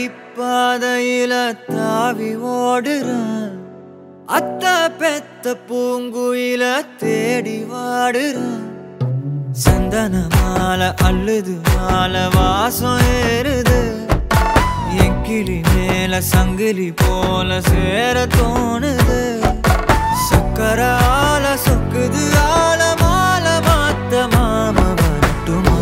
பாதையில தாவி ஓடுறேன் அத்த பெத்த பூங்குயில தேடி வாடுறேன் சந்தன மாலை அள்ளுது மாலை வாசம் ஏறுது என் கிளி மேல சங்கிலி போல சேர தோணுது சக்கர ஆல சொக்குது ஆல மாலை மாத்த மாம வரட்டுமா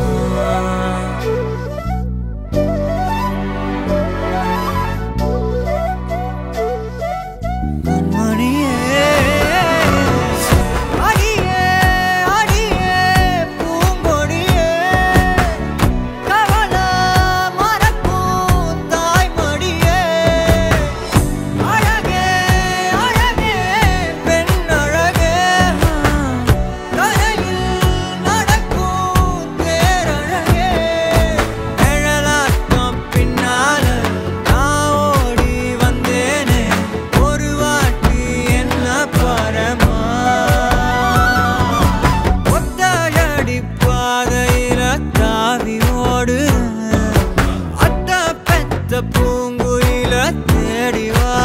பூங்குயில தேடி வா